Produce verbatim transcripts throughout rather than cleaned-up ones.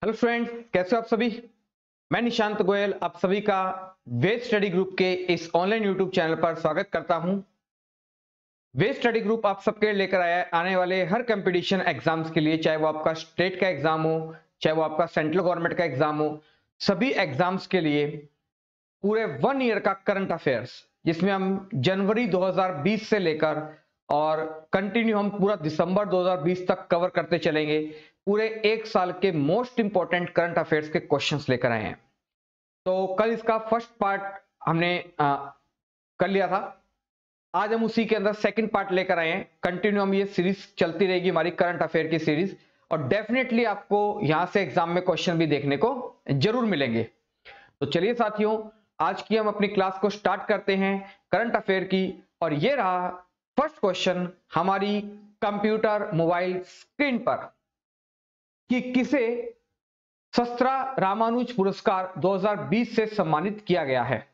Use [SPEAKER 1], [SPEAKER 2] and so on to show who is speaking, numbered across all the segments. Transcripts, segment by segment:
[SPEAKER 1] Hello friends, कैसे हो आप सभी। मैं निशांत गोयल आप सभी का वेद स्टडी ग्रुप के इस ऑनलाइन यूट्यूब चैनल पर स्वागत करता हूं। वेद स्टडी ग्रुप आप सबके लेकर आया है आने वाले हर कंपटीशन एग्जाम्स के लिए, चाहे वो आपका स्टेट का एग्जाम हो, चाहे वो आपका सेंट्रल गवर्नमेंट का एग्जाम हो, सभी एग्जाम्स के लिए पूरे वन ईयर का करंट अफेयर्स, जिसमें हम जनवरी दो हज़ार बीस से लेकर और कंटिन्यू हम पूरा दिसंबर दो हज़ार बीस तक कवर करते चलेंगे। पूरे एक साल के मोस्ट इंपॉर्टेंट करंट अफेयर्स के क्वेश्चंस लेकर आए हैं। तो कल इसका फर्स्ट पार्ट हमने आ, कर लिया था। आज हम उसी के अंदर सेकंड पार्ट लेकर आए हैं। कंटिन्यू हम ये सीरीज चलती रहेगी, हमारी करंट अफेयर की सीरीज, और डेफिनेटली आपको यहां से एग्जाम में क्वेश्चन भी देखने को जरूर मिलेंगे। तो चलिए साथियों, आज की हम अपनी क्लास को स्टार्ट करते हैं करंट अफेयर की। और ये रहा फर्स्ट क्वेश्चन हमारी कंप्यूटर मोबाइल स्क्रीन पर कि किसे शस्त्रा रामानुज पुरस्कार दो हज़ार बीस से सम्मानित किया गया है।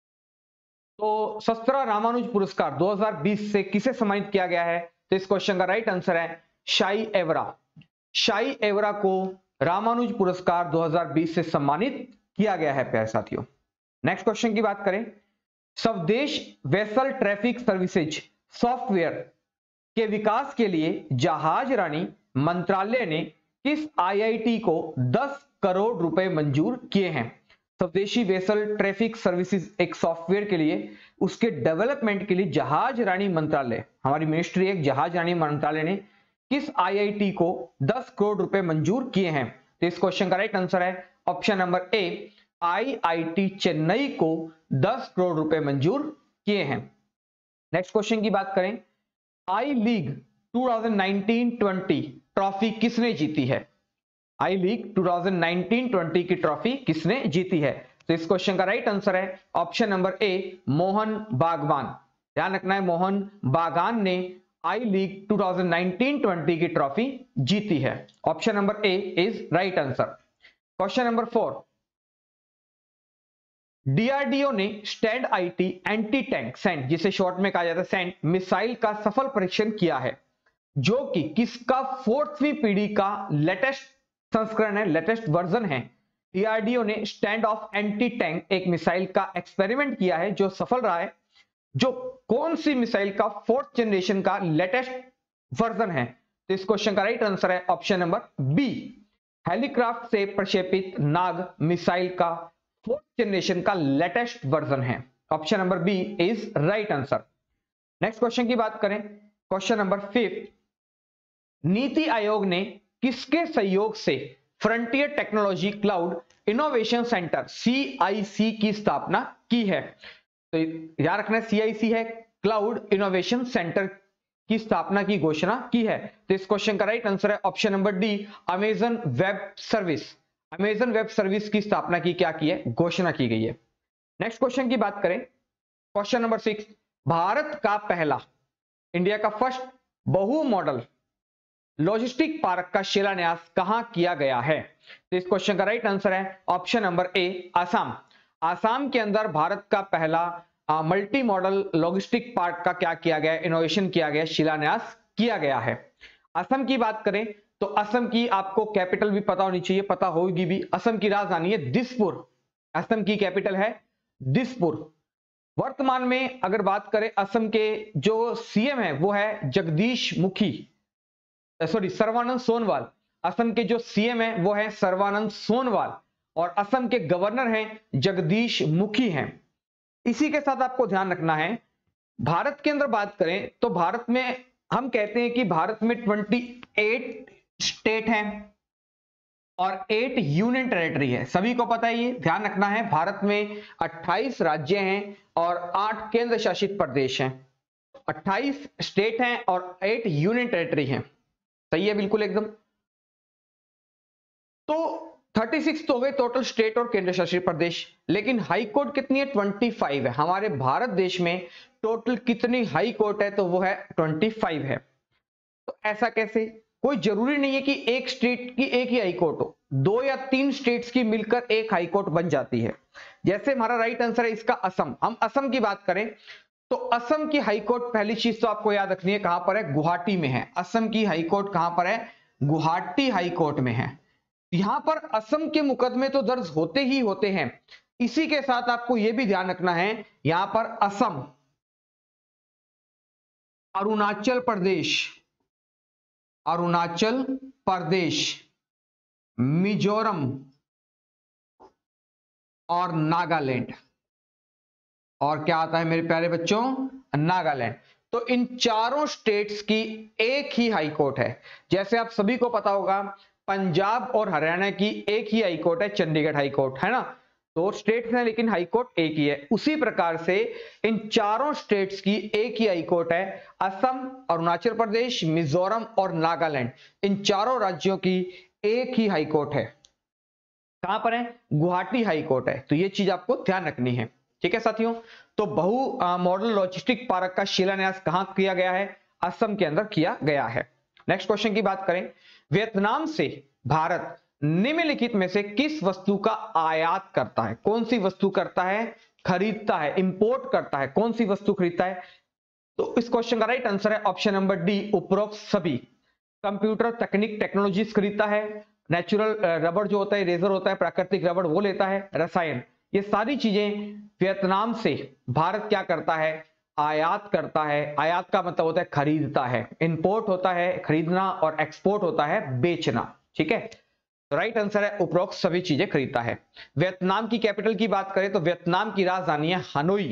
[SPEAKER 1] तो शस्त्रा रामानुज पुरस्कार दो हज़ार बीस से किसे सम्मानित किया गया है, तो इस क्वेश्चन का राइट आंसर है शाई एवरा। शाई एवरा को रामानुज पुरस्कार दो हज़ार बीस से सम्मानित किया गया है प्यारे साथियों। नेक्स्ट क्वेश्चन की बात करें, स्वदेश वेसल ट्रैफिक सर्विसेज सॉफ्टवेयर के विकास के लिए जहाज रानी मंत्रालय ने किस आईआईटी को दस करोड़ रुपए मंजूर किए हैं। स्वदेशी वेसल ट्रैफिक सर्विसेज एक सॉफ्टवेयर के लिए, उसके डेवलपमेंट के लिए जहाज रानी मंत्रालय, हमारी मिनिस्ट्री एक जहाज रानी मंत्रालय ने किस आईआईटी को दस करोड़ रुपए मंजूर किए हैं। तो इस क्वेश्चन का राइट आंसर है option number A, IIT Chennai को दस करोड़ रुपए मंजूर किए हैं। नेक्स्ट क्वेश्चन की बात करें, आई लीग दो हज़ार उन्नीस बीस ट्रॉफी किसने जीती है। आई लीग दो हज़ार उन्नीस बीस की ट्रॉफी किसने जीती है। तो इस क्वेश्चन का राइट आंसर है option number A, Mohun Bagan. ध्यान रखना है, मोहन बागान ने आई लीग दो हज़ार उन्नीस बीस की ट्रॉफी जीती है। Option number A is right answer. Question number four, DRDO ने stand IT anti tank SANT, जिसे शॉर्ट में कहा जाता है सैंड, मिसाइल का सफल परीक्षण किया है, जो कि किसका फोर्थवीं पीढ़ी का लेटेस्ट संस्करण है, लेटेस्ट वर्जन है। डीआरडीओ ने स्टैंड ऑफ एंटी टैंक एक मिसाइल का एक्सपेरिमेंट किया है जो सफल रहा है। जो कौन सी मिसाइल का फोर्थ जनरेशन का लेटेस्ट वर्जन है। तो इस क्वेश्चन का राइट आंसर है ऑप्शन नंबर बी, हेलीक्राफ्ट से प्रक्षेपित नाग मिसाइल का फोर्थ जनरेशन का लेटेस्ट वर्जन है। Option number B is right answer. Next question की बात करें, question number fifth, NITI Aayog ने किसके सहयोग से frontier technology cloud innovation centre CIC की स्थापना की है। तो याद रखना है सीआईसी है क्लाउड इनोवेशन सेंटर की स्थापना की घोषणा की है। तो इस क्वेश्चन का राइट आंसर है option number D, Amazon web service. Amazon web service की स्थापना की क्या की है, घोषणा की गई है। नेक्स्ट क्वेश्चन की बात करें, क्वेश्चन नंबर सिक्स, भारत का पहला, इंडिया का फर्स्ट बहु मॉडल लॉजिस्टिक पार्क का शिलान्यास कहां किया गया है। तो इस क्वेश्चन का राइट आंसर है option number A, Assam. Assam के अंदर भारत का पहला मल्टी मॉडल लॉजिस्टिक पार्क का क्या किया गया, इनोवेशन किया गया, शिलान्यास किया गया है। असम की बात करें तो असम की आपको कैपिटल भी पता होनी चाहिए, पता होगी भी। असम की राजधानी है दिसपुर, असम की कैपिटल है दिसपुर। वर्तमान में अगर बात करें, असम के जो सीएम है वो है जगदीश मुखी, सॉरी सर्बानंद सोनोवाल। असम के जो सीएम है वो है सर्बानंद सोनोवाल और असम के गवर्नर हैं जगदीश मुखी हैं। इसी के साथ आपको ध्यान रखना है, भारत के अंदर बात करें तो भारत में हम कहते हैं कि भारत में अट्ठाईस स्टेट हैं और आठ यूनियन टेरिटरी है। सभी को पता है, ये ध्यान रखना है, भारत में अट्ठाईस राज्य हैं और आठ केंद्र शासित प्रदेश हैं। अट्ठाईस स्टेट हैं और आठ यूनियन टेरिटरी हैं। सही है, बिल्कुल एकदम। तो छत्तीस तो हो गए टोटल स्टेट और केंद्र शासित प्रदेश, लेकिन हाई कोर्ट कितनी है, पच्चीस है। हमारे भारत देश में टोटल कितनी हाई कोर्ट है, तो वो है पच्चीस है। तो ऐसा कैसे, कोई जरूरी नहीं है कि एक स्टेट की एक ही हाई कोर्ट हो, दो या तीन स्टेट्स की मिलकर एक हाई कोर्ट बन जाती है। जैसे हमारा राइट आंसर है इसका असम। हम असम की बात करें तो असम की हाई कोर्ट, पहली चीज तो आपको याद रखनी है, कहां पर है, गुवाहाटी में है। असम की हाई कोर्ट कहां पर है, गुवाहाटी हाई कोर्ट में है। यहां पर असम के मुकदमे तो दर्ज होते ही होते हैं, इसी के साथ आपको यह भी ध्यान रखना है, यहां पर असम, अरुणाचल प्रदेश, अरुणाचल प्रदेश, मिजोरम और नागालैंड, और क्या आता है मेरे प्यारे बच्चों, नागालैंड। तो इन चारों स्टेट्स की एक ही हाई कोर्ट है। जैसे आप सभी को पता होगा पंजाब और हरियाणा की एक ही हाई कोर्ट है, चंडीगढ़ हाई कोर्ट, है ना। दो स्टेट्स हैं लेकिन हाई कोर्ट एक ही है। उसी प्रकार से इन चारों स्टेट्स की एक ही हाई कोर्ट है। असम, अरुणाचल प्रदेश, मिजोरम और नागालैंड, इन चारों राज्यों की एक ही हाई कोर्ट है। कहां पर है, गुवाहाटी हाई कोर्ट है। तो ये चीज आपको ध्यान रखनी है, ठीक है साथियों। तो बहु मॉडल लॉजिस्टिक पार्क का शिलान्यास कहां किया गया है, असम के अंदर किया गया है। नेक्स्ट क्वेश्चन की बात करें, वियतनाम से भारत निम्नलिखित में से किस वस्तु का आयात करता है। कौन सी वस्तु करता है, खरीदता है, इंपोर्ट करता है, कौन सी वस्तु खरीदता है। तो इस क्वेश्चन का राइट आंसर है ऑप्शन नंबर डी, उपरोक्त सभी। कंप्यूटर तकनीक टेक्नोलॉजीज खरीदता है, नेचुरल रबर जो होता है, रेजर होता है, प्राकृतिक रबर वो लेता है, रसायन, ये सारी चीजें वियतनाम से भारत क्या करता है, आयात करता है। आयात का मतलब होता है खरीदता है, इंपोर्ट होता है खरीदना और एक्सपोर्ट होता है बेचना, ठीक है। तो राइट आंसर है उपरोक्त सभी चीजें खरीदता है। वियतनाम की कैपिटल की बात करें तो वियतनाम की राजधानी है हनोई।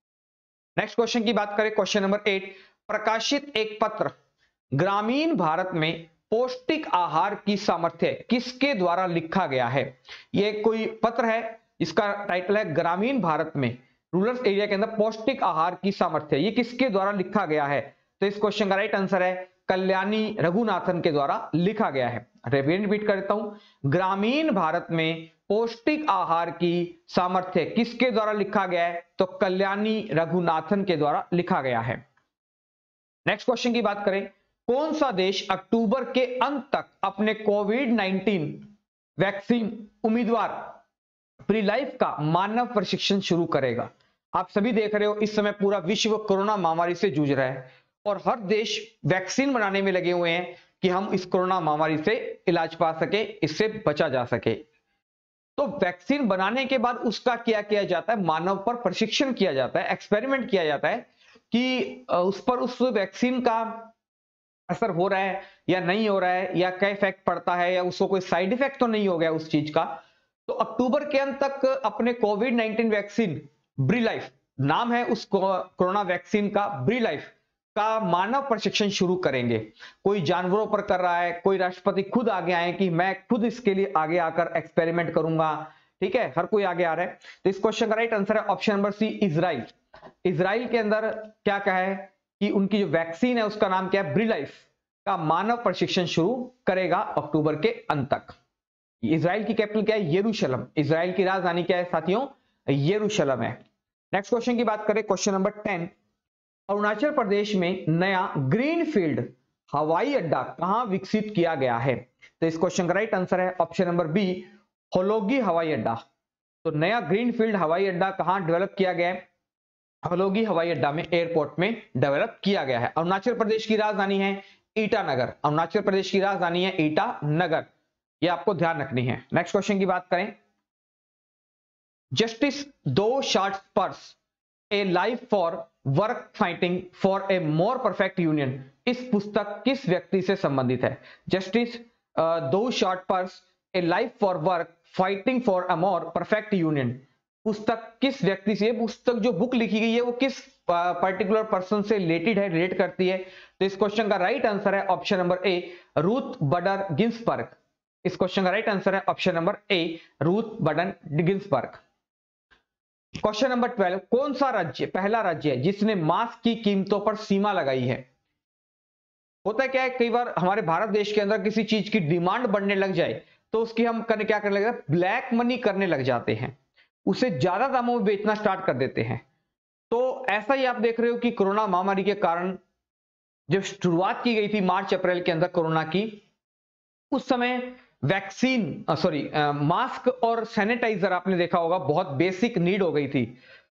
[SPEAKER 1] नेक्स्ट क्वेश्चन की बात करें, क्वेश्चन नंबर एट, प्रकाशित एक पत्र ग्रामीण भारत में पौष्टिक आहार की सामर्थ्य किसके द्वारा लिखा गया है। यह कोई पत्र है, इसका टाइटल है ग्रामीण भारत में, रूरल एरिया के अंदर पौष्टिक आहार की सामर्थ्य, ये किसके द्वारा लिखा गया है। तो इस क्वेश्चन का राइट आंसर है कल्याणी रघुनाथन के द्वारा लिखा गया है। रिपीट करता हूं, ग्रामीण भारत में पौष्टिक आहार की सामर्थ्य किसके द्वारा लिखा गया है, तो कल्याणी रघुनाथन के द्वारा लिखा गया है। नेक्स्ट क्वेश्चन की बात करें, कौन सा देश अक्टूबर के अंत तक अपने कोविड नाइनटीन वैक्सीन उम्मीदवार प्री लाइफ का मानव प्रशिक्षण शुरू करेगा। आप सभी देख रहे हो इस समय पूरा विश्व कोरोना महामारी से जूझ रहा है और हर देश वैक्सीन बनाने में लगे हुए हैं कि हम इस कोरोना महामारी से इलाज पा सके, इससे बचा जा सके। तो वैक्सीन बनाने के बाद उसका क्या किया जाता है, मानव पर प्रशिक्षण किया जाता है, एक्सपेरिमेंट किया जाता है कि उस पर उस वैक्सीन का असर हो रहा है या नहीं हो रहा है, या क्या इफेक्ट पड़ता है, या उसको कोई साइड इफेक्ट तो नहीं हो गया उस चीज का। तो अक्टूबर के अंत तक अपने Covid nineteen vaccine Brilife नाम है उस कोरोना वैक्सीन का, ब्री लाइफ का मानव प्रशिक्षण शुरू करेंगे। कोई जानवरों पर कर रहा है, कोई राष्ट्रपति खुद आगे आए कि मैं खुद इसके लिए आगे आकर एक्सपेरिमेंट करूंगा, ठीक है, हर कोई आगे आ रहा है। तो इस क्वेश्चन का राइट आंसर है option number C, Israel. Israel के अंदर क्या कहा है कि उनकी जो वैक्सीन है उसका नाम क्या है, ब्री लाइफ का मानव प्रशिक्षण शुरू करेगा अक्टूबर के अंत तक। इजराइल की कैपिटल क्या है, यरूशलेम। इजराइल की राजधानी क्या है साथियों, यरूशलेम है। नेक्स्ट क्वेश्चन की बात करें, question number ten, Arunachal Pradesh में नया ग्रीनफील्ड हवाई अड्डा कहां विकसित किया गया है। तो इस क्वेश्चन का राइट आंसर है ऑप्शन नंबर बी, होलोगी हवाई अड्डा। तो नया ग्रीनफील्ड हवाई अड्डा कहां डेवलप किया गया है, होलोगी हवाई अड्डा में, एयरपोर्ट में डेवलप किया गया है। अरुणाचल प्रदेश की राजधानी है ईटानगर। अरुणाचल प्रदेश की राजधानी है ईटानगर, ये आपको ध्यान रखनी है। नेक्स्ट क्वेश्चन की बात करें, justice thou shalt pursue a life for work fighting for a more perfect union, इस पुस्तक किस व्यक्ति से संबंधित है। Justice thou shalt pursue a life for work fighting for a more perfect union, पुस्तक किस व्यक्ति से, पुस्तक जो बुक लिखी गई है वो किस पर्टिकुलर पर्सन से रिलेटेड है, रिलेट करती है। तो इस क्वेश्चन का राइट आंसर है option number A, Ruth Bader Ginsburg. इस क्वेश्चन का राइट आंसर है option number A, Ruth Bader Ginsburg. Question number twelve, कौन सा राज्य पहला राज्य है जिसने मास्क की कीमतों पर सीमा लगाई है। होता है क्या है, कई बार हमारे भारत देश के अंदर किसी चीज की डिमांड बढ़ने लग जाए तो उसकी हम करने क्या करने लगे, ब्लैक मनी करने लग जाते हैं, उसे ज्यादा दामों में बेचना स्टार्ट कर देते हैं। तो ऐसा ही आप देख रहे हो कि कोरोना महामारी के कारण जब शुरुआत की गई थी मार्च अप्रैल के अंदर कोरोना की, उस समय वैक्सीन सॉरी मास्क और सैनिटाइजर आपने देखा होगा बहुत बेसिक नीड हो गई थी।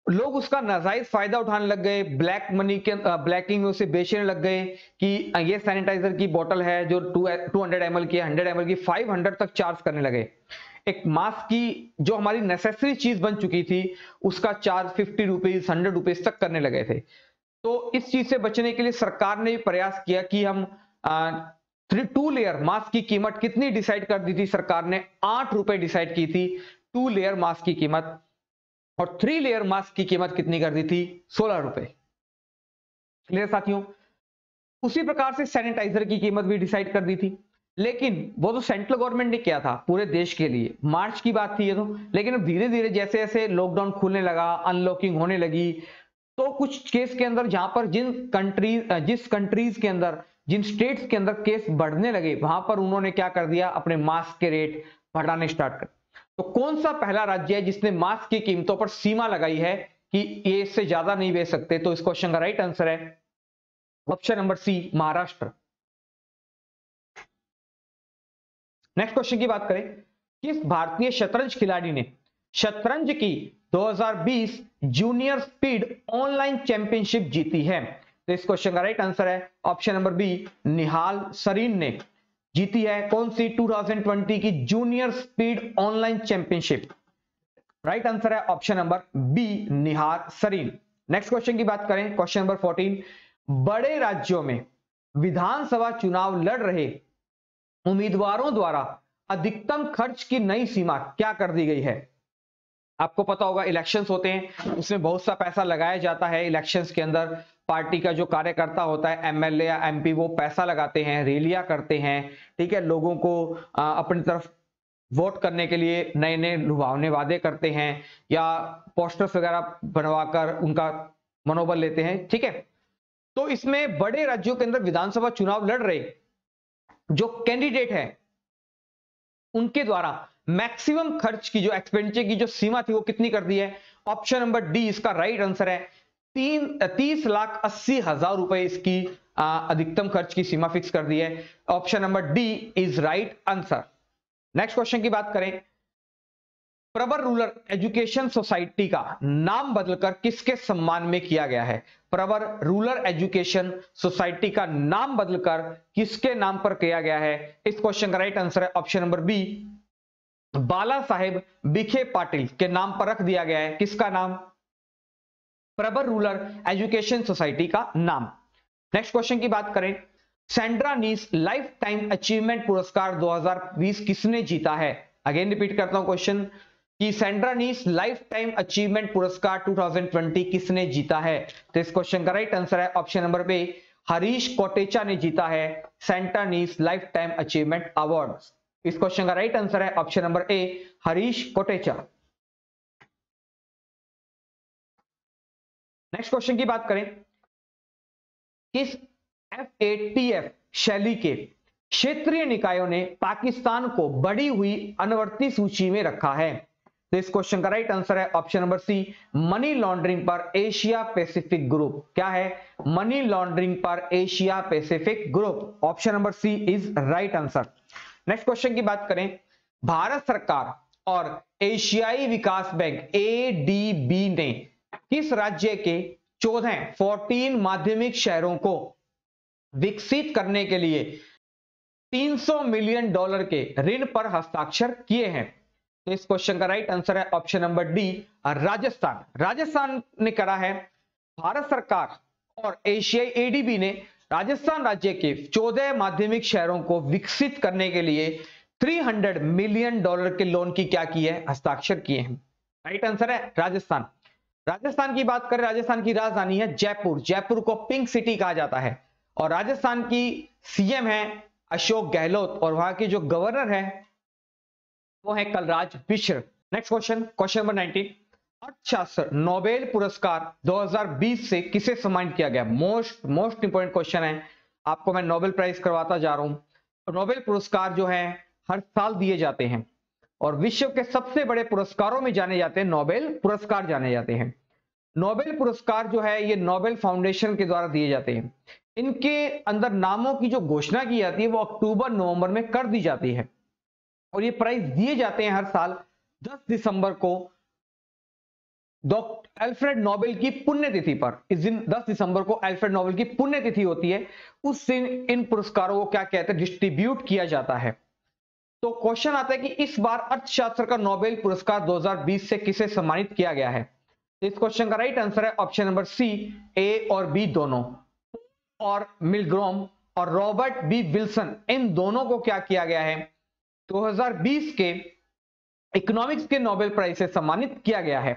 [SPEAKER 1] लोग उसका नाजायज फायदा उठाने लग गए, ब्लैक मनी के ब्लैकिंग में उसे बेचने लग गए कि ये सैनिटाइजर की बोतल है जो टू टू हंड्रेड एम एल की, हंड्रेड एम एल की फाइव हंड्रेड तक चार्ज करने लगे। एक मास्क की जो हमारी नेसेसरी चीज बन चुकी थी उसका charge fifty rupees hundred rupees तक करने लगे थे। तो इस चीज से बचने के लिए सरकार ने प्रयास किया कि हम थ्री टू लेयर मास्क की कीमत कितनी डिसाइड कर दी थी सरकार ने, आठ रुपए डिसाइड की थी टू लेयर मास्क की कीमत, और थ्री लेयर मास्क की कीमत कितनी कर दी थी, सोलह रुपए। क्लियर साथियों। उसी प्रकार से सैनिटाइजर की कीमत भी डिसाइड कर दी थी, लेकिन वो तो सेंट्रल गवर्नमेंट ने किया था पूरे देश के लिए, मार्च की बात थी ये तो। लेकिन अब धीरे धीरे जैसे जैसे लॉकडाउन खुलने लगा, अनलॉकिंग होने लगी, तो कुछ केस के अंदर जहां पर जिन कंट्रीज जिस कंट्रीज के अंदर जिन स्टेट्स के अंदर केस बढ़ने लगे, वहां पर उन्होंने क्या कर दिया, अपने मास्क के रेट बढ़ाने स्टार्ट कर। तो कौन सा पहला राज्य है जिसने मास्क की कीमतों पर सीमा लगाई है कि ये इससे ज्यादा नहीं बेच सकते? तो इस क्वेश्चन का राइट आंसर है option number C, Maharashtra. Next question की बात करें, किस भारतीय शतरंज खिलाड़ी ने शतरंज की दो हज़ार बीस जूनियर स्पीड ऑनलाइन चैंपियनशिप जीती है? तो इस क्वेश्चन का राइट आंसर है option number B, Nihal Sarin ने जीती है। कौन सी? टू थाउज़ेंड ट्वेंटी की junior speed online championship. Right answer है option number B, Nihal Sarin. Next question की बात करें, क्वेश्चन नंबर फोर्टीन, बड़े राज्यों में विधानसभा चुनाव लड़ रहे उम्मीदवारों द्वारा अधिकतम खर्च की नई सीमा क्या कर दी गई है? आपको पता होगा इलेक्शंस होते हैं, उसमें बहुत सा पैसा लगाया जाता है। इलेक्शंस के अंदर पार्टी का जो कार्यकर्ता होता है, एमएलए या एमपी, वो पैसा लगाते हैं, रैलियां करते हैं, ठीक है, लोगों को आ, अपनी तरफ वोट करने के लिए नए नए लुभावने वादे करते हैं, या पोस्टर्स वगैरह बनवाकर उनका मनोबल लेते हैं, ठीक है। तो इसमें बड़े राज्यों के अंदर विधानसभा चुनाव लड़ रहे जो कैंडिडेट है, उनके द्वारा मैक्सिमम खर्च की जो एक्सपेंडिचर की जो सीमा थी वो कितनी कर दी है? ऑप्शन नंबर डी इसका राइट आंसर है। तीन तीस लाख अस्सी हजार रुपए इसकी अधिकतम खर्च की सीमा फिक्स कर दी है। Option number D is right answer. Next question की बात करें, प्रवर रूरल एजुकेशन सोसाइटी का नाम बदलकर किसके सम्मान में किया गया है? प्रवर रूरल एजुकेशन सोसाइटी का नाम बदलकर किसके नाम पर किया गया है? इस क्वेश्चन का राइट आंसर है option number B, Bala Saheb Vikhe Patil के नाम पर रख दिया गया है। किसका नाम? प्रवर रूरल एजुकेशन सोसाइटी का नाम। नेक्स्ट क्वेश्चन की बात करें, सेंड्रा नीस लाइफ टाइम अचीवमेंट पुरस्कार दो हज़ार बीस किसने जीता है? अगेन रिपीट करता हूं क्वेश्चन कि सेंड्रा नीस लाइफ टाइम अचीवमेंट पुरस्कार दो हज़ार बीस किसने जीता है? तो इस क्वेश्चन का राइट आंसर है option number B, Harish Kotecha ने जीता है सेंट्रा नीस लाइफ टाइम अचीवमेंट अवार्ड। इस क्वेश्चन का राइट आंसर है option number A, Harish Kotecha. Next question की बात करें, किस एफ ए टी एफ शैली के क्षेत्रीय निकायों ने पाकिस्तान को बढ़ी हुई अनवर्ती सूची में रखा है? तो इस क्वेश्चन का राइट आंसर है option number C, money laundering पर एशिया पैसिफिक ग्रुप। क्या है? मनी लॉन्ड्रिंग पर Asia Pacific group. Option number C is right answer. Next question की बात करें, भारत सरकार और एशियाई विकास बैंक ए डी बी ने किस राज्य के चौदह चौदह माध्यमिक शहरों को विकसित करने के लिए तीन सौ मिलियन डॉलर के ऋण पर हस्ताक्षर किए हैं? तो इस क्वेश्चन का राइट आंसर है option number D, Rajasthan. Rajasthan ने करा है। भारत सरकार और एशियाई ए डी बी ने राजस्थान राज्य के चौदह माध्यमिक शहरों को विकसित करने के लिए तीन सौ मिलियन डॉलर के लोन की क्या की है? हस्ताक्षर किए हैं। राइट आंसर है राजस्थान। राजस्थान की बात करें, राजस्थान की राजधानी है जयपुर। जयपुर को पिंक सिटी कहा जाता है, और राजस्थान की सीएम है अशोक गहलोत, और वहां के जो गवर्नर है वो है Kalraj Mishra. Next question, question number nineteen, अर्थशास्त्र नोबेल पुरस्कार दो हज़ार बीस से किसे सम्मानित किया गया? मोस्ट मोस्ट इंपोर्टेंट क्वेश्चन है, आपको मैं नोबेल प्राइज करवाता जा रहा हूं। नोबेल पुरस्कार जो है हर साल दिए जाते हैं, और विश्व के सबसे बड़े पुरस्कारों में जाने जाते हैं नोबेल पुरस्कार जाने जाते हैं। नोबेल पुरस्कार जो है ये नोबेल फाउंडेशन के द्वारा दिए जाते हैं। इनके अंदर नामों की जो घोषणा की जाती है वो अक्टूबर नवंबर में कर दी जाती है, और ये प्राइज दिए जाते हैं हर साल दस दिसंबर को डॉक्टर अल्फ्रेड नोबेल की पुण्यतिथि पर, इस दिन दस दिसंबर को अल्फ्रेड नोबेल की पुण्यतिथि होती है, उस दिन इन पुरस्कारों को क्या कहते हैं, डिस्ट्रीब्यूट किया जाता है। तो क्वेश्चन आता है कि इस बार अर्थशास्त्र का नोबेल पुरस्कार दो हज़ार बीस से किसे सम्मानित किया गया है। इस क्वेश्चन का राइट आंसर है ऑप्शन नंबर सी, ए और बी दोनों। और मिलग्रोम और रॉबर्ट बी विल्सन, इन दोनों को क्या किया गया है, दो हज़ार बीस के इकोनॉमिक्स के नोबेल प्राइज से सम्मानित किया गया है।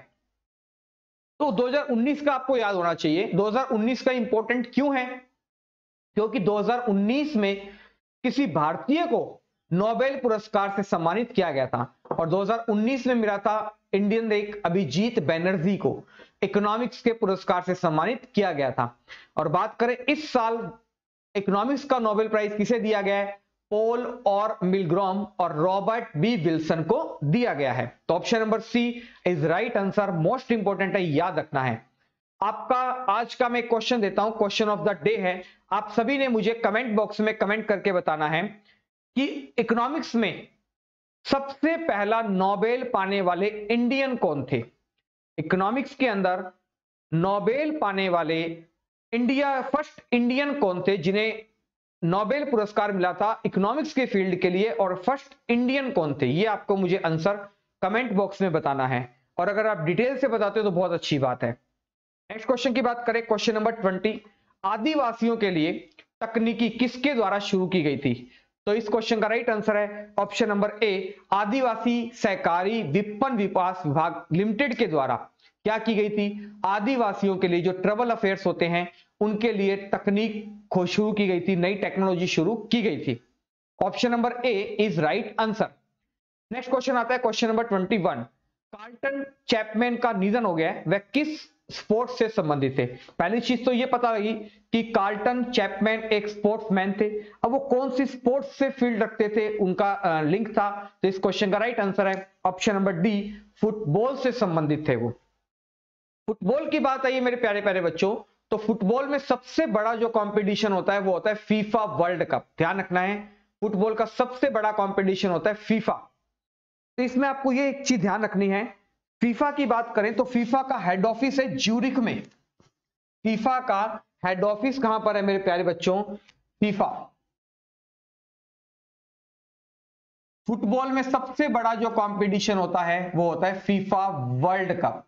[SPEAKER 1] तो दो हज़ार उन्नीस का आपको याद होना चाहिए। दो हज़ार उन्नीस का इंपॉर्टेंट क्यों है, क्योंकि दो हज़ार उन्नीस में किसी भारतीय को नोबेल पुरस्कार से सम्मानित किया गया था, और दो हज़ार उन्नीस में मिला था इंडियन एक अभिजीत बैनर्जी को इकोनॉमिक्स के पुरस्कार से सम्मानित किया गया था। और बात करें इस साल इकोनॉमिक्स का नोबेल प्राइज किसे दिया गया है, पॉल और मिलग्रोम और रॉबर्ट बी विल्सन को दिया गया है। तो option number C is right answer, most important है, याद रखना है। आपका आज का मैं क्वेश्चन देता हूं, क्वेश्चन ऑफ द डे है। आप सभी ने मुझे कमेंट बॉक्स में कमेंट करके बताना है कि इकोनॉमिक्स में सबसे पहला नोबेल पाने वाले इंडियन कौन थे। इकोनॉमिक्स के अंदर नोबेल पाने वाले इंडिया फर्स्ट इंडियन कौन थे जिन्हें नोबेल पुरस्कार मिला था इकोनॉमिक्स के फील्ड के लिए, और फर्स्ट इंडियन कौन थे, ये आपको मुझे आंसर कमेंट बॉक्स में बताना है। और अगर आप डिटेल से बताते हो तो बहुत अच्छी बात है। नेक्स्ट क्वेश्चन की बात करें, क्वेश्चन नंबर ट्वेंटी, आदिवासियों के लिए तकनीकी किसके द्वारा शुरू की गई थी। तो इस क्वेश्चन का राइट आंसर है ऑप्शन नंबर ए, आदिवासी सहकारी विपणन विकास विभाग लिमिटेड के द्वारा क्या की गई थी, आदिवासियों के लिए जो ट्रबल अफेयर्स होते हैं उनके लिए तकनीक शुरू की गई थी, नई टेक्नोलॉजी शुरू की गई थी। Option number A is right answer. Next question आता है question number twenty one, Carlton Chapman का निधन हो गया है, वह किस स्पोर्ट्स से संबंधित थे। पहली चीज तो ये पता लगी कि कार्लटन चैपमैन एक स्पोर्ट्समैन थे, अब वो कौन सी स्पोर्ट्स से फील्ड रखते थे, उनका लिंक था। तो इस क्वेश्चन का राइट आंसर है ऑप्शन नंबर डी, फुटबॉल से संबंधित थे वो। फुटबॉल की बात आई मेरे प्यारे प्यारे बच्चों, तो फुटबॉल में सबसे बड़ा जो कंपटीशन होता है वो होता है फीफा वर्ल्ड कप। ध्यान रखना है, फुटबॉल का सबसे बड़ा कंपटीशन होता है फीफा। तो इसमें आपको ये एक चीज ध्यान रखनी है, फीफा की बात करें तो फीफा का हेड ऑफिस है ज्यूरिख में। फीफा का हेड ऑफिस कहां पर है मेरे प्यारे बच्चों, फीफा। फुटबॉल में सबसे बड़ा जो कंपटीशन होता है वो होता है फीफा वर्ल्ड कप।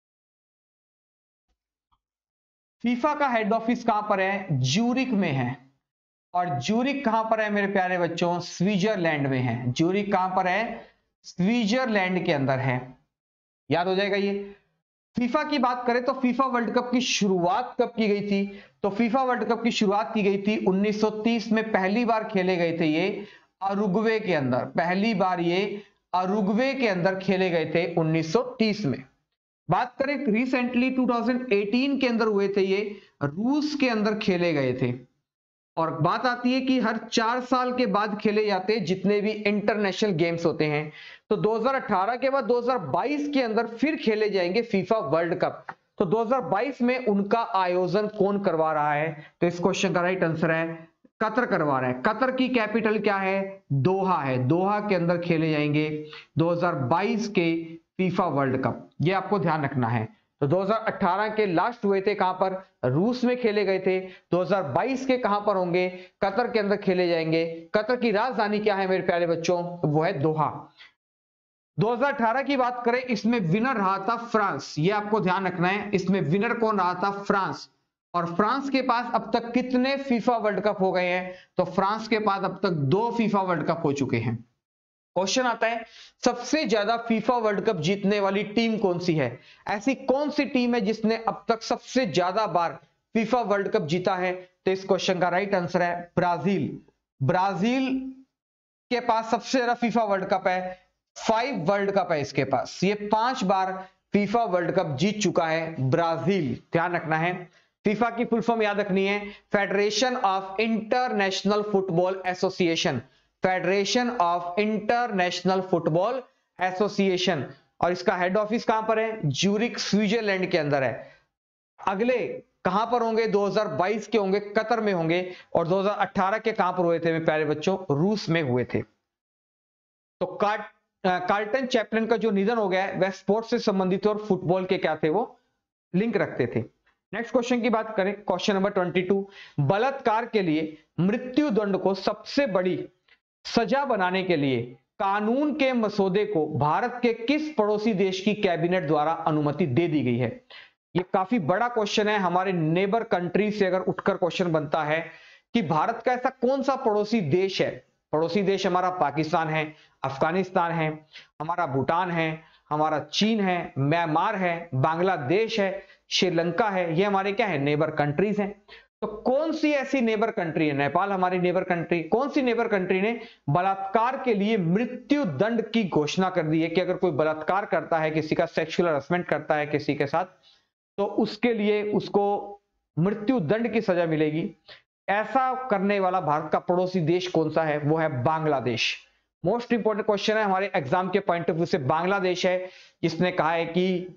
[SPEAKER 1] फीफा का हेड ऑफिस कहां पर है, ज्यूरिख में है। और ज्यूरिख कहां पर है मेरे प्यारे बच्चों, स्विट्जरलैंड में है। ज्यूरिख कहां पर है, स्विट्जरलैंड के अंदर है, याद हो जाएगा ये। फीफा की बात करें तो फीफा वर्ल्ड कप की शुरुआत कब की गई थी, तो फीफा वर्ल्ड कप की शुरुआत की गई थी उन्नीस सौ तीस में, पहली बार खेले गए थे ये उरुग्वे के अंदर, पहली बार ये उरुग्वे के अंदर खेले गए थे उन्नीस सौ तीस में। बात करें रिसेंटली दो हज़ार अठारह के अंदर हुए थे ये, रूस के अंदर खेले गए थे। और बात आती है कि हर चार साल के बाद खेले जाते हैं जितने भी इंटरनेशनल गेम्स होते हैं, तो दो हज़ार अठारह के बाद दो हज़ार बाईस के अंदर फिर खेले जाएंगे फीफा वर्ल्ड कप। तो दो हज़ार बाईस में उनका आयोजन कौन करवा रहा है, तो इस क्वेश्चन का राइट आंसर है कतर करवा रहा है। कतर की कैपिटल क्या है, दोहा है, दोहा के अंदर खेले जाएंगे दो हज़ार बाईस के फीफा वर्ल्ड कप, ये आपको ध्यान रखना है। तो दो हज़ार अठारह के लास्ट हुए थे कहां पर, रूस में खेले गए थे। दो हज़ार बाईस के कहां पर होंगे, कतर के अंदर खेले जाएंगे। कतर की राजधानी क्या है मेरे प्यारे बच्चों, वो है दोहा। दो हज़ार अठारह की बात करें, इसमें विनर रहा था फ्रांस, ये आपको ध्यान रखना है, इसमें विनर कौन रहा था, फ्रांस। और फ्रांस के पास अब तक कितने फीफा वर्ल्ड कप हो गए हैं, तो फ्रांस के पास अब तक दो फीफा वर्ल्ड कप हो चुके हैं। क्वेश्चन आता है सबसे ज्यादा फीफा वर्ल्ड कप जीतने वाली टीम कौन सी है, ऐसी कौन सी टीम है जिसने अब तक सबसे ज्यादा बार फीफा वर्ल्ड कप जीता है, तो इस क्वेश्चन का राइट आंसर है ब्राजील। ब्राजील के पास सबसे ज्यादा फीफा वर्ल्ड कप है, फाइव वर्ल्ड कप है इसके पास, ये पांच बार फीफा वर्ल्ड कप जीत चुका है ब्राजील। ध्यान रखना है, फीफा की फुल फॉर्म याद रखनी है, federation of international football association, federation of international football association. और इसका हेड ऑफिस कहां पर है, ज्यूरिख स्विट्जरलैंड के अंदर है। अगले कहां पर होंगे, दो हज़ार बाईस के होंगे कतर में होंगे, और दो हज़ार अठारह के कहां पर हुए थे मेरे प्यारे बच्चों, रूस में हुए थे। तो काट कार्ल्टन चैपलिन का जो निधन हो गया है वह स्पोर्ट्स से संबंधित और फुटबॉल के क्या थे, वो लिंक रखते थे। नेक्स्ट क्वेश्चन की बात करें, क्वेश्चन नंबर बाईस, बलात्कार के लिए मृत्यु दंड को सबसे बड़ी सजा बनाने के लिए कानून के मसौदे को भारत के किस पड़ोसी देश की कैबिनेट द्वारा अनुमति दे दी गई है? ये काफी बड़ा क्वेश्चन है। हमारे नेबर कंट्री से अगर उठकर क्वेश्चन बनता है कि भारत का ऐसा कौन सा पड़ोसी देश है, पड़ोसी देश हमारा पाकिस्तान है, अफगानिस्तान है, हमारा भूटान है, हमारा चीन है, म्यांमार है, बांग्लादेश है, श्रीलंका है, ये हमारे क्या है, नेबर कंट्रीज हैं। तो कौन सी ऐसी नेबर कंट्री है, नेपाल हमारी नेबर कंट्री, कौन सी नेबर कंट्री ने बलात्कार के लिए मृत्यु दंड की घोषणा कर दी है कि अगर कोई बलात्कार करता है, किसी का सेक्सुअल हरासमेंट करता है किसी के साथ, तो उसके लिए उसको मृत्यु दंड की सजा मिलेगी। ऐसा करने वाला भारत का पड़ोसी देश कौन सा है? वो है बांग्लादेश। मोस्ट इंपोर्टेंट क्वेश्चन है हमारे एग्जाम के पॉइंट ऑफ व्यू से। बांग्लादेश है जिसने कहा है कि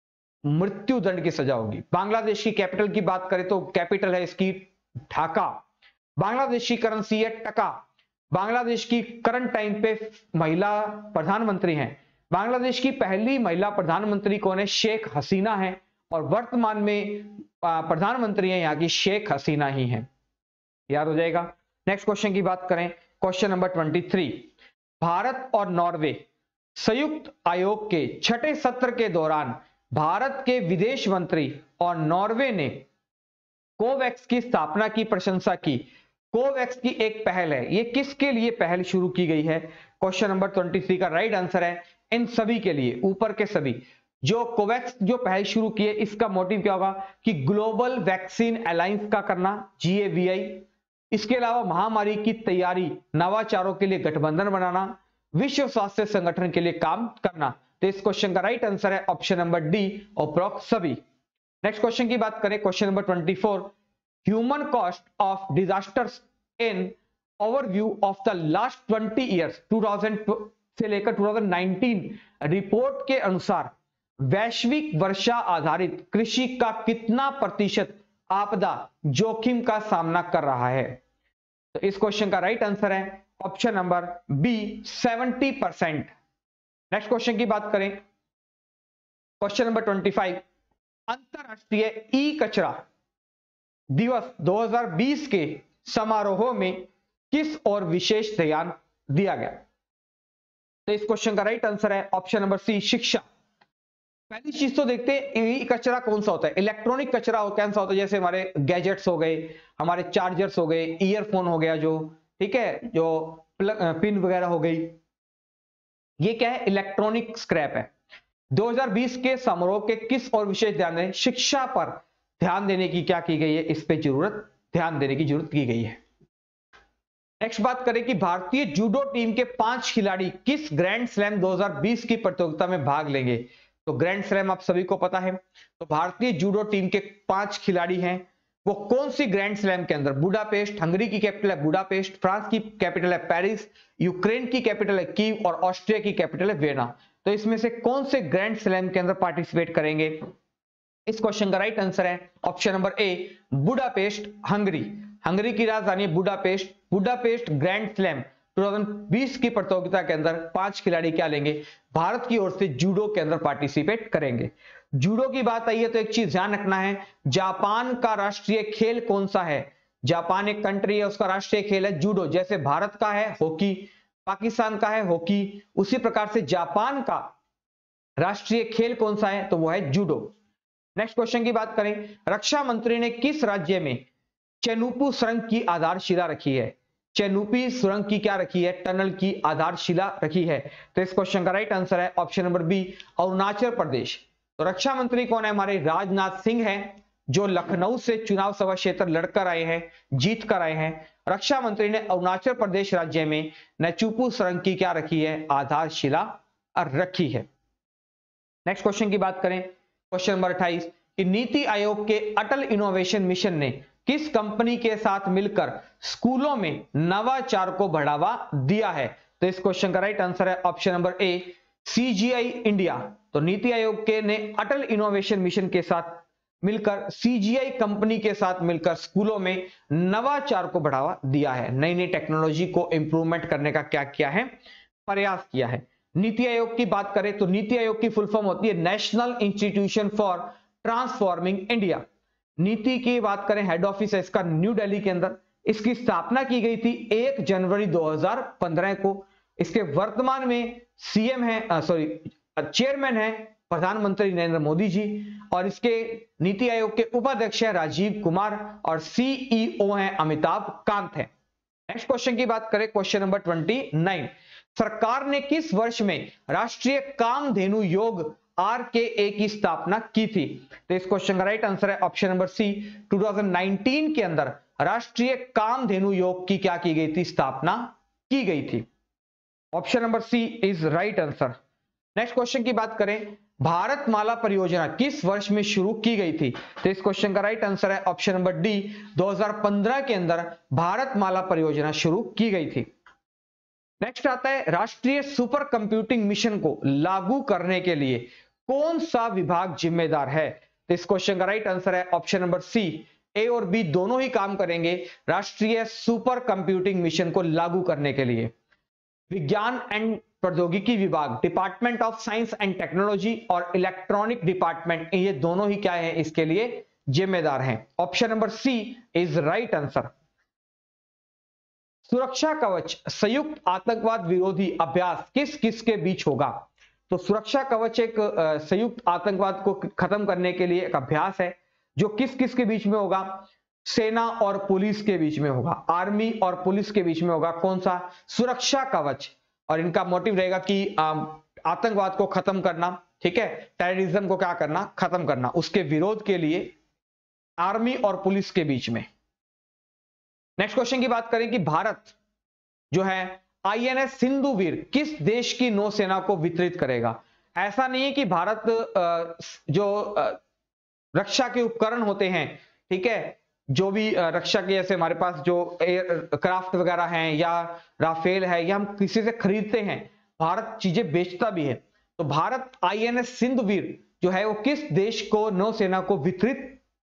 [SPEAKER 1] मृत्यु दंड की सजा होगी। बांग्लादेश की कैपिटल की बात करें तो कैपिटल है इसकी ढाका। बांग्लादेश की करेंसी है टका। बांग्लादेश की करंट टाइम पे महिला प्रधानमंत्री हैं। बांग्लादेश की पहली महिला प्रधानमंत्री कौन है? शेख हसीना है, और वर्तमान में प्रधानमंत्री है यहाँ की शेख हसीना ही है। याद हो जाएगा। नेक्स्ट क्वेश्चन की बात करें, क्वेश्चन नंबर तेईस, भारत और नॉर्वे संयुक्त आयोग के छठे सत्र के दौरान भारत के विदेश मंत्री और नॉर्वे ने कोवैक्स की स्थापना की प्रशंसा की। कोवैक्स की एक पहल है, ये किसके लिए पहल शुरू की गई है? क्वेश्चन नंबर तेईस का राइट आंसर है इन सभी के लिए, ऊपर के सभी। जो कोवैक्स जो पहल शुरू की है, इसका मोटिव क्या होगा कि ग्लोबल वैक्सीन अलायंस का करना, जी ए वी आई। इसके अलावा महामारी की तैयारी, नवाचारों के लिए गठबंधन बनाना, विश्व स्वास्थ्य संगठन के लिए काम करना। तो इस क्वेश्चन का राइट आंसर है ऑप्शन नंबर डी, उपरोक्त सभी। नेक्स्ट क्वेश्चन की बात करें, क्वेश्चन नंबर चौबीस, human cost of disasters in overview of the last twenty years दो हज़ार से लेकर दो हज़ार उन्नीस रिपोर्ट के अनुसार वैश्विक वर्षा आधारित कृषि का कितना प्रतिशत आपदा जोखिम का सामना कर रहा है? तो इस क्वेश्चन का राइट आंसर है ऑप्शन नंबर बी, सत्तर परसेंट। नेक्स्ट क्वेश्चन की बात करें, क्वेश्चन नंबर पच्चीस, अंतरराष्ट्रीय ई कचरा दिवस दो हज़ार बीस के समारोह में किस और विशेष ध्यान दिया गया? तो इस क्वेश्चन का राइट आंसर है ऑप्शन नंबर सी, शिक्षा। पहली चीज तो देखते हैं ई कचरा कौन सा होता है। इलेक्ट्रॉनिक कचरा हो कौन सा होता है? जैसे हमारे गैजेट्स हो गए, हमारे चार्जर्स हो गए, ईयरफोन हो गया जो, ठीक है, जो पिन वगैरह हो गई, ये क्या है? इलेक्ट्रॉनिक स्क्रैप है। दो हज़ार बीस के समारोह के किस और विशेष ध्यान देने? शिक्षा पर ध्यान देने की क्या की गई है? इस पे जरूरत ध्यान देने की जरूरत की गई है। नेक्स्ट बात करें कि भारतीय जूडो टीम के पांच खिलाड़ी किस ग्रैंड स्लैम दो हज़ार बीस की प्रतियोगिता में भाग लेंगे? तो ग्रैंड स्लैम आप सभी को पता है। तो भारतीय जूडो टीम के पांच खिलाड़ी हैं, वो कौन सी ग्रैंड स्लैम के अंदर? बुडापेस्ट, हंगरी की कैपिटल है बुडापेस्ट, फ्रांस की कैपिटल है पेरिस, यूक्रेन की कैपिटल है कीव और ऑस्ट्रिया की कैपिटल है वियना। तो इसमें से कौन से ग्रैंड स्लैम के अंदर पार्टिसिपेट करेंगे? इस क्वेश्चन का राइट आंसर है option number A, Budapest, Hungary. Hungary की राजधानी बुडापेस्ट। बुडापेस्ट ग्रैंड स्लैम दो हज़ार बीस की प्रतियोगिता के अंदर पांच खिलाड़ी क्या लेंगे? भारत की ओर से जूडो के अंदर पार्टिसिपेट करेंगे। जूडो की बात आई है तो एक चीज ध्यान रखना है, जापान का राष्ट्रीय खेल कौन सा है? जापान एक कंट्री है, उसका राष्ट्रीय खेल है जूडो। जैसे भारत का है हॉकी, पाकिस्तान का है हॉकी, उसी प्रकार से जापान का राष्ट्रीय खेल कौन सा है? तो वो है जूडो। नेक्स्ट क्वेश्चन की बात करें, रक्षा मंत्री ने किस राज्य में चेनुपू सुरंग की आधारशिला रखी है? चेनुपी सुरंग की क्या रखी है? टनल की आधारशिला रखी है। तो इस क्वेश्चन का राइट आंसर है option number B, Arunachal Pradesh. तो रक्षा मंत्री कौन है? हमारे राजनाथ सिंह हैं, जो लखनऊ से चुनाव सभा क्षेत्र लड़कर आए हैं, जीत कर आए हैं। रक्षा मंत्री ने अरुणाचल प्रदेश राज्य में नेचुपू सुरंग की क्या रखी है? आधारशिला रखी है। नेक्स्ट क्वेश्चन की बात करें, क्वेश्चन नंबर अट्ठाईस, कि नीति आयोग के अटल इनोवेशन मिशन ने किस कंपनी के साथ मिलकर स्कूलों में नवाचार को बढ़ावा दिया है? तो इस क्वेश्चन का राइट आंसर है option number A, C G I India. तो नीति आयोग के ने अटल इनोवेशन मिशन के साथ मिलकर सी जी आई कंपनी के साथ मिलकर स्कूलों में नवाचार को बढ़ावा दिया है। नई नई टेक्नोलॉजी को इंप्रूवमेंट करने का क्या किया है? प्रयास किया है। नीति आयोग की बात करें तो नीति आयोग की फुल फॉर्म होती है national institution for transforming India. NITI की बात करें, हेड ऑफिस है इसका न्यू दिल्ली के अंदर। इसकी स्थापना की गई थी एक जनवरी दो हज़ार पंद्रह को। इसके वर्तमान में सीएम है, सॉरी चेयरमैन है प्रधानमंत्री नरेंद्र मोदी जी, और इसके नीति आयोग के उपाध्यक्ष है राजीव कुमार और सीईओ हैं अमिताभ कांत है। नेक्स्ट क्वेश्चन की बात करें, क्वेश्चन नंबर उनतीस, सरकार ने किस वर्ष में राष्ट्रीय कामधेनु योग आर के ए की स्थापना की थी? तो इस क्वेश्चन का राइट आंसर है ऑप्शन नंबर सी, दो हज़ार उन्नीस के अंदर राष्ट्रीय कामधेनु योग की क्या की गई थी? स्थापना की गई थी। Option number C is right answer. Next question की बात करें, भारतमाला परियोजना किस वर्ष में शुरू की गई थी? तो इस क्वेश्चन का राइट आंसर है ऑप्शन नंबर डी, दो हज़ार पंद्रह के अंदर भारतमाला परियोजना शुरू की गई थी। नेक्स्ट आता है, राष्ट्रीय सुपर कंप्यूटिंग मिशन को लागू करने के लिए कौन सा विभाग जिम्मेदार है? तो इस क्वेश्चन का राइट आंसर है ऑप्शन नंबर सी, ए और बी दोनों ही काम करेंगे राष्ट्रीय सुपर कंप्यूटिंग मिशन को लागू करने के लिए। विज्ञान एंड प्रौद्योगिकी विभाग, department of science and technology और इलेक्ट्रॉनिक डिपार्टमेंट, ये दोनों ही क्या है इसके लिए जिम्मेदार हैं। Option number C is right answer. सुरक्षा कवच संयुक्त आतंकवाद विरोधी अभ्यास किस किस के बीच होगा? तो सुरक्षा कवच एक संयुक्त आतंकवाद को खत्म करने के लिए एक अभ्यास है जो किस किस के बीच में होगा? सेना और पुलिस के बीच में होगा, आर्मी और पुलिस के बीच में होगा। कौन सा? सुरक्षा कवच। और इनका मोटिव रहेगा कि आतंकवाद को खत्म करना, ठीक है, टेररिज्म को क्या करना? खत्म करना, उसके विरोध के लिए आर्मी और पुलिस के बीच में। नेक्स्ट क्वेश्चन की बात करें कि भारत जो है आईएनएस सिंधुवीर किस देश की नौसेना को वितरित करेगा? ऐसा नहीं है कि भारत जो रक्षा के उपकरण होते हैं, ठीक है, जो भी रक्षा के, जैसे हमारे पास जो एयरक्राफ्ट वगैरह हैं या राफेल है, या हम किसी से खरीदते हैं, भारत चीजें बेचता भी है। तो भारत आईएनएस सिंधुवीर जो है वो किस देश को नौसेना को वितरित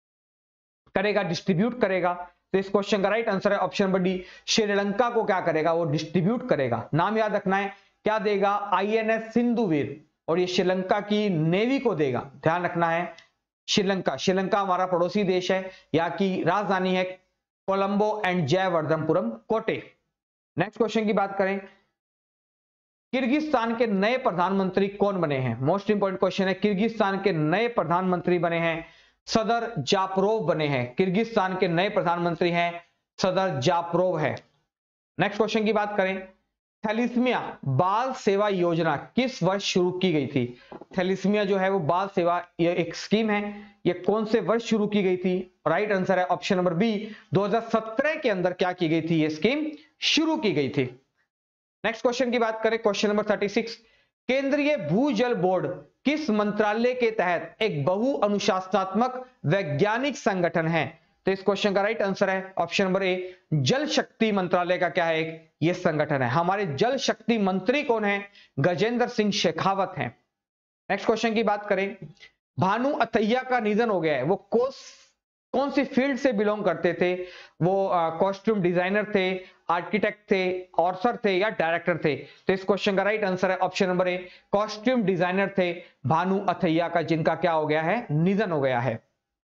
[SPEAKER 1] करेगा, डिस्ट्रीब्यूट करेगा? तो इस क्वेश्चन का राइट आंसर है ऑप्शन नंबर डी, श्रीलंका को क्या करेगा? वो डिस्ट्रीब्यूट करेगा। नाम याद रखना है, क्या देगा? आईएनएस सिंधुवीर, और ये श्रीलंका की नेवी को देगा। ध्यान रखना है, श्रीलंका श्रीलंका हमारा पड़ोसी देश है, यहाँ की राजधानी है कोलंबो एंड जयवर्धनपुरम कोटे। नेक्स्ट क्वेश्चन की बात करें, किर्गिस्तान के नए प्रधानमंत्री कौन बने हैं? मोस्ट इंपोर्टेंट क्वेश्चन है। किर्गिस्तान के नए प्रधानमंत्री बने हैं सदर जापरोव बने हैं। किर्गिस्तान के नए प्रधानमंत्री हैं सदर जापरोव है। नेक्स्ट क्वेश्चन की बात करें, थैलिस्मिया बाल सेवा योजना किस वर्ष शुरू की गई थी? थैलिस्मिया जो है वो बाल सेवा, ये एक स्कीम है, ये कौन से वर्ष शुरू की गई थी? राइट आंसर है ऑप्शन नंबर बी, दो हज़ार सत्रह के अंदर क्या की गई थी? ये स्कीम शुरू की गई थी। नेक्स्ट क्वेश्चन की बात करें, क्वेश्चन नंबर छत्तीस, केंद्रीय भूजल बोर्ड किस मंत्रालय के तहत एक बहु अनुशासनात्मक वैज्ञानिक संगठन है? तो इस क्वेश्चन का राइट आंसर है ऑप्शन नंबर ए, जल शक्ति मंत्रालय का क्या है? एक ये संगठन है। हमारे जल शक्ति मंत्री कौन है? गजेंद्र सिंह शेखावत हैं। नेक्स्ट क्वेश्चन की बात करें, भानु अथैया का निधन हो गया है, वो कोस कौन सी फील्ड से बिलोंग करते थे? वो कॉस्ट्यूम डिजाइनर थे, आर्किटेक्ट थे, ऑथर थे या डायरेक्टर थे? तो इस क्वेश्चन का राइट आंसर है option number A, costume designer थे भानु अथैया का, जिनका क्या हो गया है? निधन हो गया है।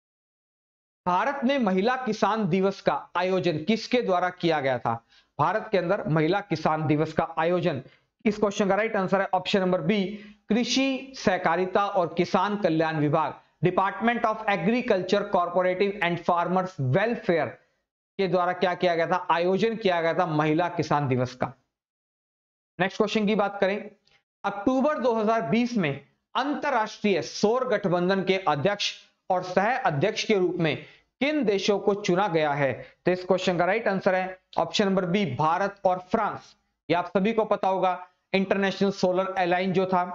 [SPEAKER 1] भारत में महिला किसान दिवस का आयोजन किसके द्वारा किया गया था? भारत के अंदर महिला किसान दिवस का आयोजन, इस क्वेश्चन का राइट आंसर है ऑप्शन नंबर बी, कृषि सहकारिता और किसान कल्याण विभाग, department of agriculture corporative and farmers welfare के द्वारा क्या किया गया था? आयोजन किया गया था महिला किसान दिवस का। नेक्स्ट क्वेश्चन की बात करें, अक्टूबर दो हज़ार बीस में अंतरराष्ट्रीय सौर गठबंधन के अध्यक्ष और सह अध्यक्ष के रूप में किन देशों को चुना गया है? तो इस क्वेश्चन का राइट आंसर है ऑप्शन नंबर बी, भारत और फ्रांस। ये आप सभी को पता होगा, इंटरनेशनल सोलर अलायंस जो था,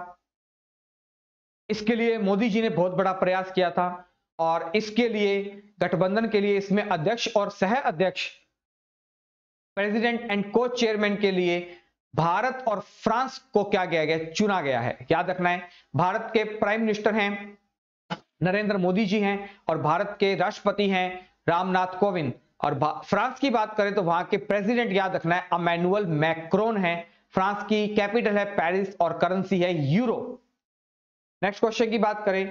[SPEAKER 1] इसके लिए मोदी जी ने बहुत बड़ा प्रयास किया था, और इसके लिए गठबंधन के लिए इसमें अध्यक्ष और सह अध्यक्ष, प्रेसिडेंट एंड को चेयरमैन के लिए भारत और फ्रांस को क्या किया गया? चुना गया है। याद रखना है, भारत के प्राइम मिनिस्टर हैं नरेंद्र मोदी जी हैं, और भारत के राष्ट्रपति हैं रामनाथ कोविंद, और फ्रांस की बात करें तो वहां के प्रेसिडेंट याद रखना है इमैनुअल मैक्रोन हैं, फ्रांस की कैपिटल है पेरिस और करेंसी है यूरो। नेक्स्ट क्वेश्चन की बात करें,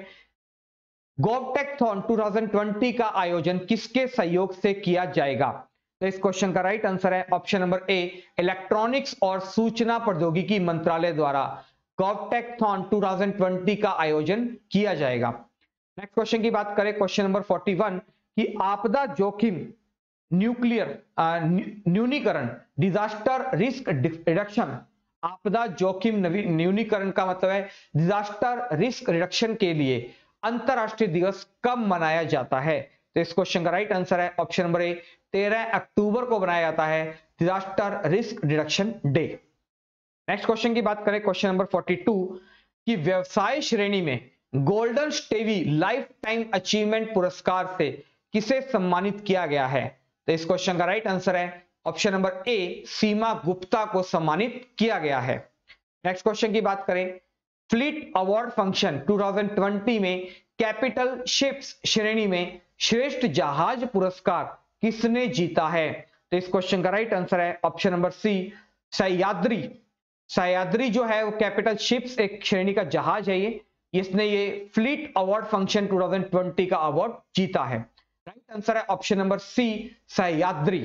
[SPEAKER 1] गोवटेकथॉन दो हज़ार बीस का आयोजन किसके सहयोग से किया जाएगा? तो इस क्वेश्चन का राइट आंसर है ऑप्शन नंबर ए, इलेक्ट्रॉनिक्स और सूचना प्रौद्योगिकी मंत्रालय द्वारा गोवटेकथॉन दो हज़ार बीस का आयोजन किया जाएगा। नेक्स्ट क्वेश्चन की बात करें, क्वेश्चन नंबर इकतालीस कि आपदा जोखिम न्यूक्लियर न्यूनीकरण डिजास्टर रिस्क रिडक्शन, आपदा जोखिम न्यूनीकरण का मतलब है डिजास्टर रिस्क रिडक्शन के लिए अंतरराष्ट्रीय दिवस कब मनाया जाता है? तो इस क्वेश्चन का राइट आंसर है ऑप्शन नंबर ए, तेरह अक्टूबर को मनाया जाता है disaster risk reduction day. Next question की बात करें, क्वेश्चन नंबर बयालीस कि व्यवसाय श्रेणी में golden Stevie life time achievement पुरस्कार से किसे सम्मानित किया गया है? तो इस क्वेश्चन का राइट आंसर है option number A, Seema Gupta को सम्मानित किया गया है। नेक्स्ट क्वेश्चन की बात करें, फ्लीट अवार्ड फंक्शन दो हज़ार बीस में कैपिटल शिप्स श्रेणी में श्रेष्ठ जहाज पुरस्कार किसने जीता है? तो इस क्वेश्चन का राइट आंसर है option number C, Sahyadri. Sahyadri जो है वो कैपिटल शिप्स एक श्रेणी का जहाज है, ये इसने ये फ्लीट अवार्ड फंक्शन दो हज़ार बीस का अवार्ड जीता है। राइट आंसर है option number C, Sahyadri.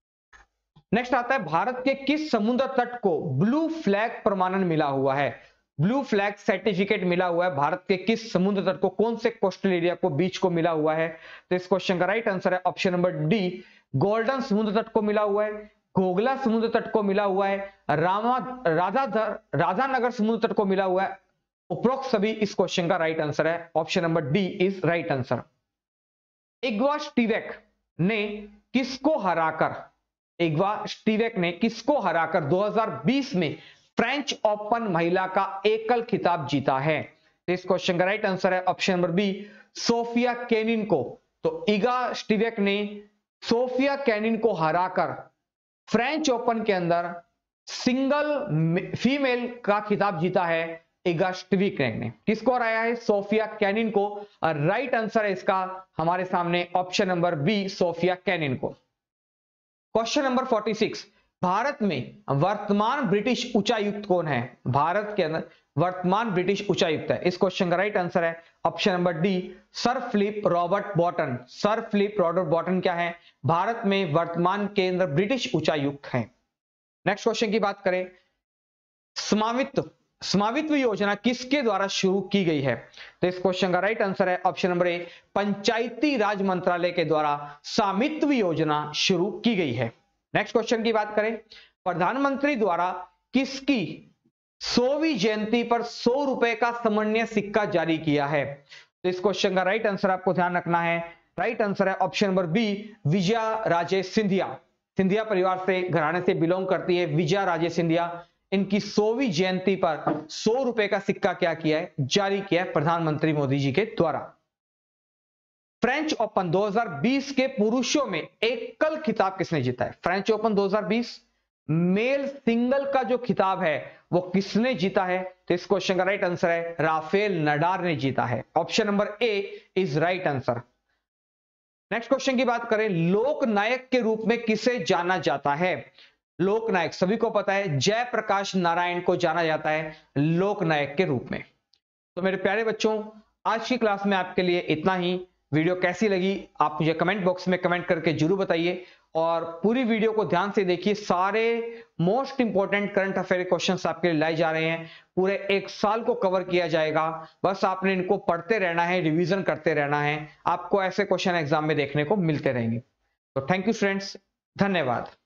[SPEAKER 1] Next आता है, भारत के किस समुद्र तट को ब्लू फ्लैग प्रमाणन मिला हुआ है? ब्लू फ्लैग सर्टिफिकेट मिला हुआ है भारत के किस समुद्र तट को, कौन से कोस्टल एरिया को, बीच को मिला हुआ है? तो इस क्वेश्चन का राइट आंसर है ऑप्शन नंबर डी, गोल्डन समुद्र तट को मिला हुआ है, घोगला समुद्र तट को मिला हुआ है, रामा राधाधर राधानगर समुद्र तट को मिला हुआ है। उपरोक्त सभी इस क्वेश्चन का राइट आंसर है option number D is right answer. Iga Swiatek ने किसको हराकर इग्वा स्टीवेक ने किसको हराकर दो हज़ार बीस में फ्रेंच ओपन महिला का एकल खिताब जीता है? तो इस क्वेश्चन का राइट आंसर है option number B, Sofia Kenin को। तो इगा स्टीवेक ने सोफिया केनिन को हराकर फ्रेंच ओपन के अंदर सिंगल फीमेल का खिताब जीता है इगा स्टीवेक ने। किसको हराया है? सोफिया केनिन को। राइट आंसर है इसका हमारे सामने option number B, Sofia Kenin को। क्वेश्चन नंबर छियालीस, भारत में वर्तमान ब्रिटिश उच्चायुक्त कौन है? भारत के अंदर वर्तमान ब्रिटिश उच्चायुक्त है, इस क्वेश्चन का राइट आंसर है option number D, Sir Philip Robert Botton. Sir Philip Robert Botton क्या है? भारत में वर्तमान के अंदर ब्रिटिश उच्चायुक्त हैं। नेक्स्ट क्वेश्चन की बात करें, स्वामित्व स्वामित्व योजना किसके द्वारा शुरू की गई है? तो इस क्वेश्चन का राइट आंसर है option number A, Panchayati Raj मंत्रालय के द्वारा स्वामित्व योजना शुरू की गई है। नेक्स्ट क्वेश्चन की बात करें, प्रधानमंत्री द्वारा किसकी सौवीं जयंती पर सौ रुपए का समन्वय सिक्का जारी किया है? तो इस क्वेश्चन का राइट आंसर आपको ध्यान रखना है, राइट आंसर है option number B, Vijaya Raje Scindia. Scindia परिवार से घराने से बिलोंग करती है विजया राजे सिंधिया। इनकी सौवीं जयंती पर सौ रुपए का सिक्का क्या किया है? जारी किया है प्रधानमंत्री मोदी जी के द्वारा। फ्रेंच ओपन दो हज़ार बीस के पुरुषों में एकल खिताब किसने जीता है? फ्रेंच ओपन दो हज़ार बीस मेल सिंगल का जो खिताब है वो किसने जीता है? तो इस क्वेश्चन का राइट आंसर है राफेल नडाल ने जीता है। Option number A is right answer. Next question की बात करें, लोकनायक के रूप में किसे जाना जाता है? लोकनायक सभी को पता है, जयप्रकाश नारायण को जाना जाता है लोकनायक के रूप में। तो मेरे प्यारे बच्चों, आज की क्लास में आपके लिए इतना ही। वीडियो कैसी लगी आप मुझे कमेंट बॉक्स में कमेंट करके जरूर बताइए और पूरी वीडियो को ध्यान से देखिए। सारे most important current affair questions आपके लिए लाए जा रहे हैं, पूरे एक साल को कवर किया जाएगा। बस आपने इनको पढ़ते रहना है, रिवीजन करते रहना है, आपको ऐसे क्वेश्चन एग्जाम में देखने को मिलते रहेंगे। तो थैंक यू फ्रेंड्स, धन्यवाद।